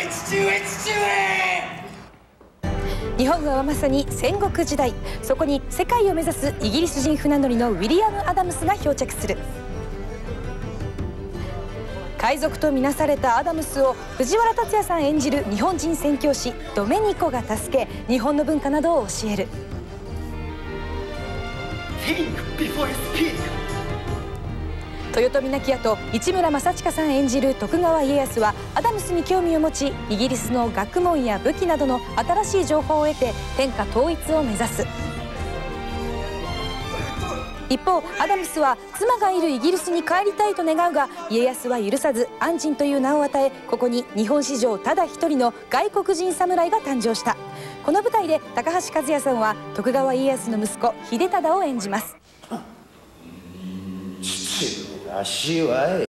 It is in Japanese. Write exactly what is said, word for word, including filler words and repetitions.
上父上父上。 日本はまさに戦国時代。そこに世界を目指すイギリス人船乗りのウィリアム・アダムスが漂着する。海賊とみなされたアダムスを藤原竜也さん演じる日本人宣教師ドメニコが助け、日本の文化などを教える。豊臣亡き後、市村正親さん演じる徳川家康はアダムスに興味を持ち、イギリスの学問や武器などの新しい情報を得て天下統一を目指す。一方、アダムスは妻がいるイギリスに帰りたいと願うが、家康は許さず安仁という名を与え、ここに日本史上ただ一人の外国人侍が誕生した。この舞台で高橋和也さんは徳川家康の息子秀忠を演じます。 父らしいわい。